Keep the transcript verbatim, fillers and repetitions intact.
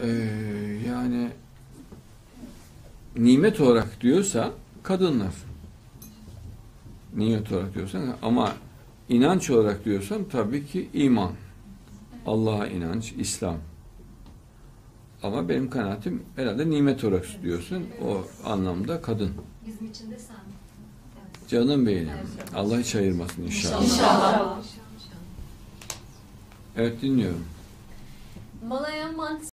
Ee, yani nimet olarak diyorsa kadınlar. Nimet olarak diyorsan, ama inanç olarak diyorsan tabii ki iman. Allah'a inanç, İslam. Ama benim kanaatim herhalde nimet olarak diyorsun. O anlamda kadın. Bizim için de sen. Evet. Canım benim. Allah hiç ayırmasın inşallah. İnşallah. Evet, dinliyorum. Malaya mantısı